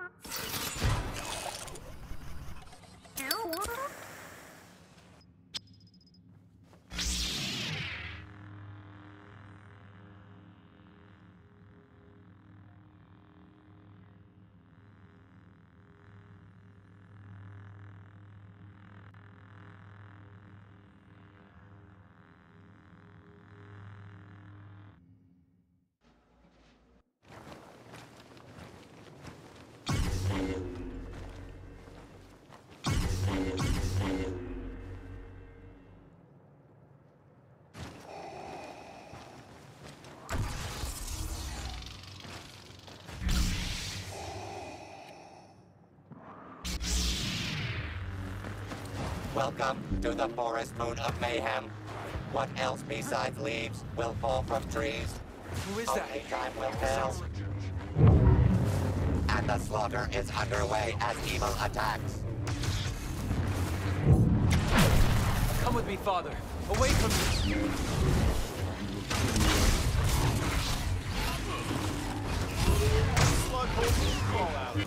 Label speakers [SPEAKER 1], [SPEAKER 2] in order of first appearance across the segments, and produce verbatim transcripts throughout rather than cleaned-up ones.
[SPEAKER 1] Welcome to the forest moon of mayhem. What else besides leaves will fall from trees?
[SPEAKER 2] Who is
[SPEAKER 1] Only
[SPEAKER 2] that?
[SPEAKER 1] time will tell. And the slaughter is underway as evil attacks.
[SPEAKER 2] Come with me, Father. Away from me.
[SPEAKER 3] Slug holes crawl out.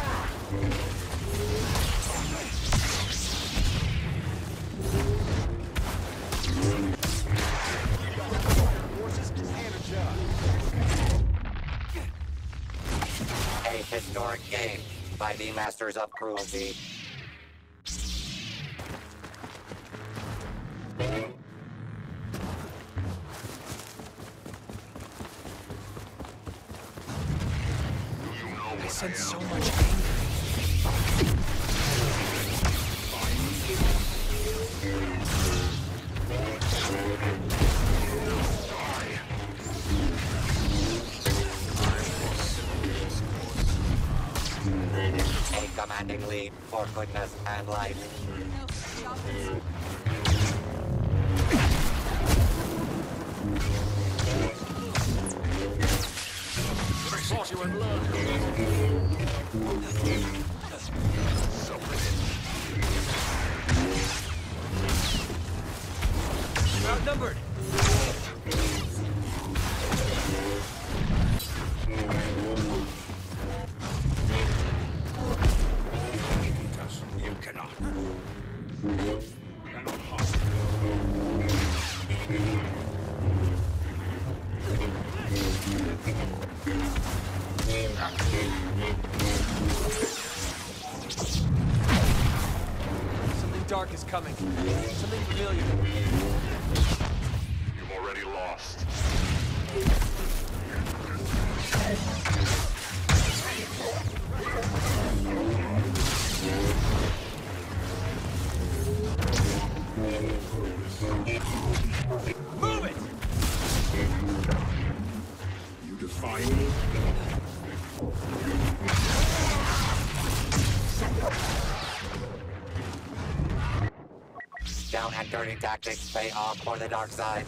[SPEAKER 3] Forces stand a job.
[SPEAKER 1] A historic game by the Masters of Cruelty.
[SPEAKER 2] I sense so much anger.
[SPEAKER 1] A commanding lead for goodness and life.
[SPEAKER 3] I thought you had learned.
[SPEAKER 2] We're outnumbered.
[SPEAKER 3] You cannot. Cannot harm.
[SPEAKER 2] Something dark is coming. Something familiar.
[SPEAKER 3] You've already lost.
[SPEAKER 2] Move it!
[SPEAKER 3] You defy me?
[SPEAKER 1] Down and dirty tactics pay off for the dark side.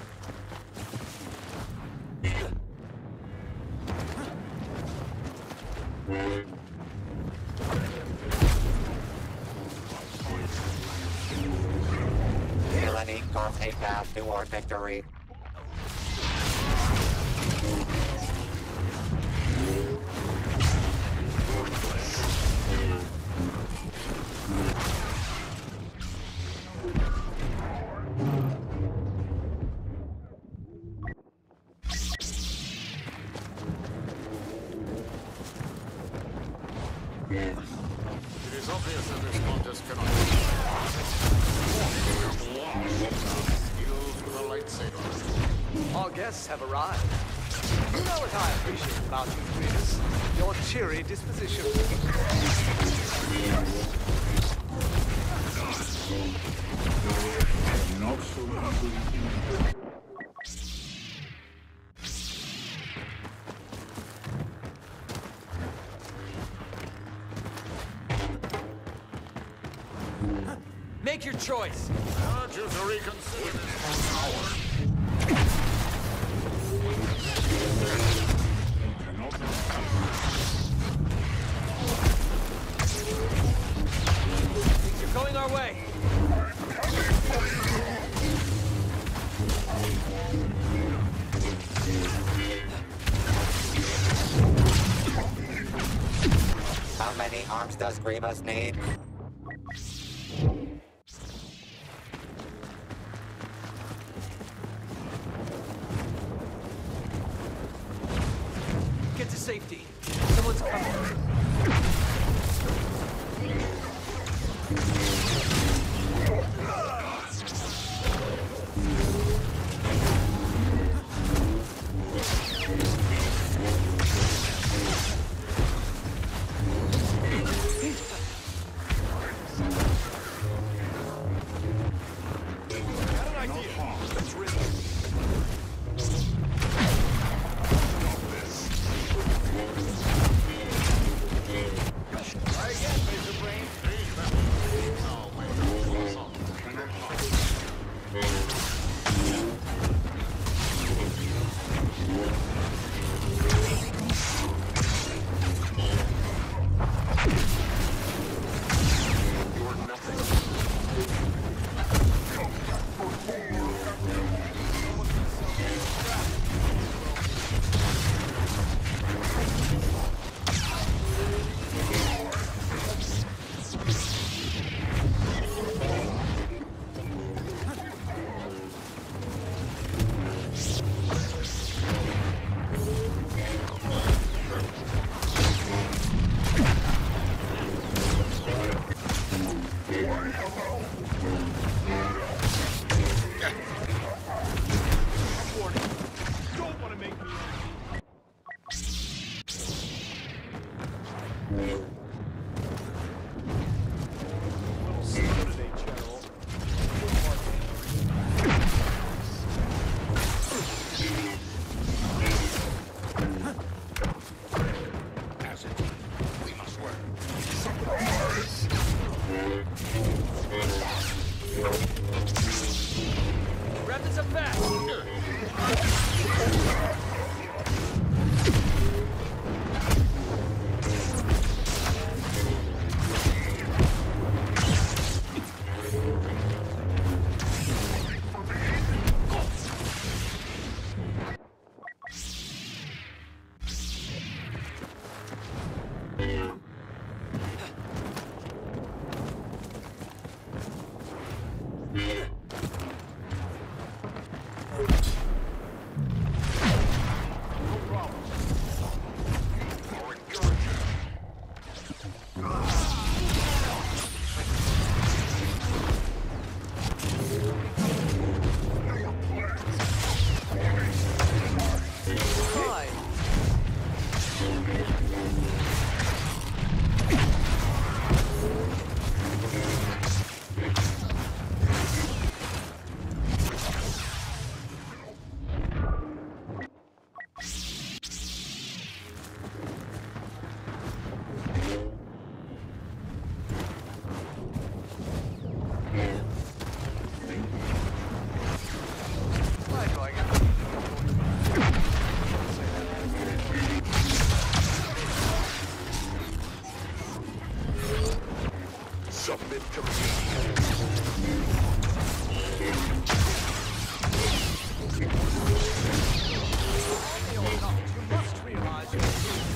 [SPEAKER 1] Villainy carves a path toward victory.
[SPEAKER 3] It is obvious that this contest cannot be skills with a lightsaber.
[SPEAKER 2] All guests have arrived. You know what I appreciate about you, Grievous? Your cheery disposition.
[SPEAKER 3] Not so easily.
[SPEAKER 2] Make your choice.
[SPEAKER 3] I urge you to reconsider this power.
[SPEAKER 2] Things are going our way.
[SPEAKER 1] How many arms does Grievous need?
[SPEAKER 2] Get to safety. Someone's coming.
[SPEAKER 3] Submit to me.
[SPEAKER 2] You must realize you're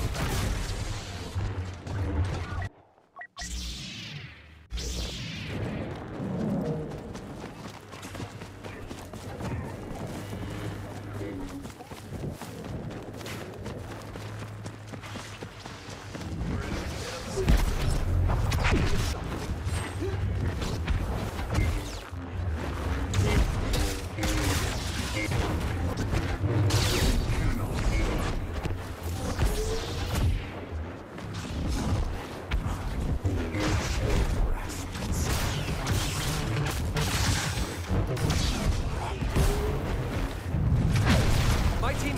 [SPEAKER 2] my team.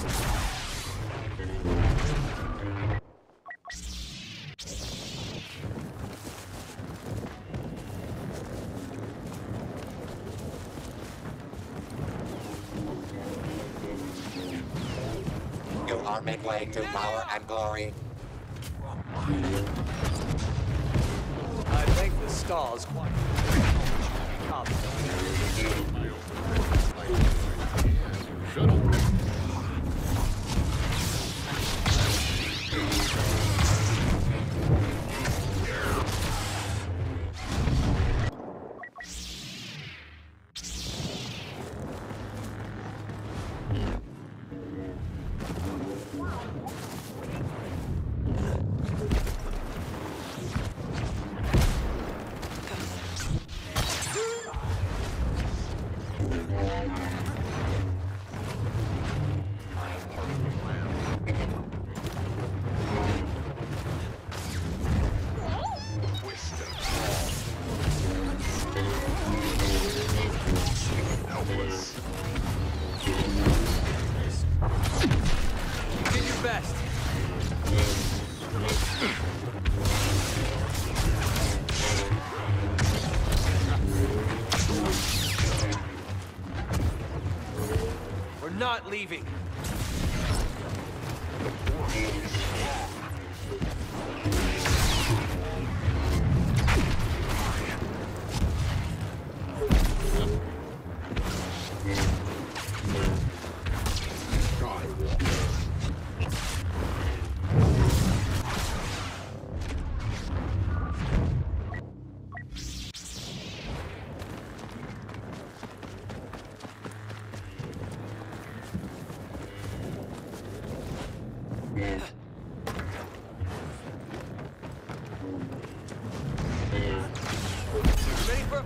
[SPEAKER 1] You are midway to power and glory.
[SPEAKER 2] I think the stars quite up.
[SPEAKER 3] Shuttle.
[SPEAKER 2] not leaving. Ready for...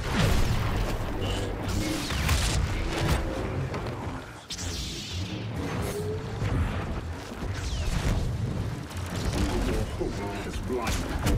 [SPEAKER 3] Hope is blind.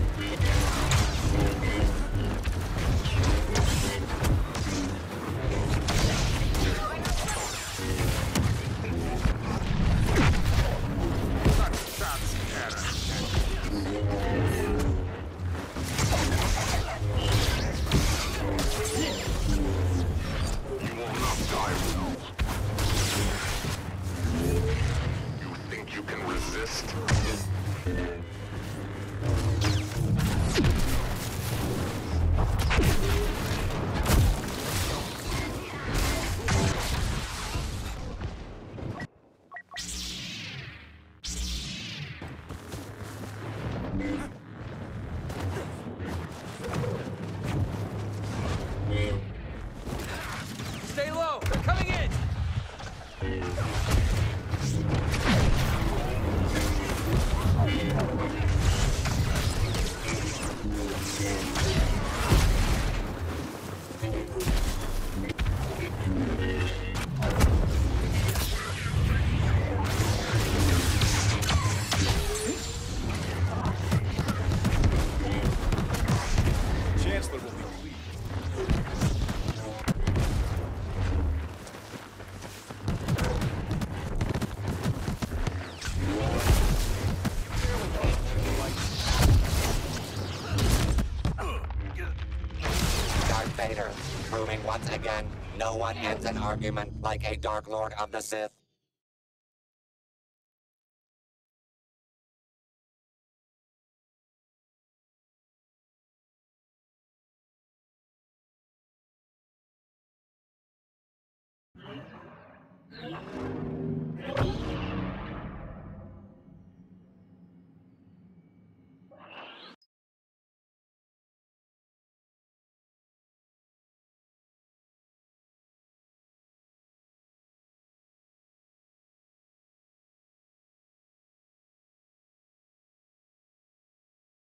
[SPEAKER 2] Stay low! They're coming in!
[SPEAKER 3] Chancellor will be pleased.
[SPEAKER 1] Darth Vader, proving once again, no one ends an argument like a Dark Lord of the Sith.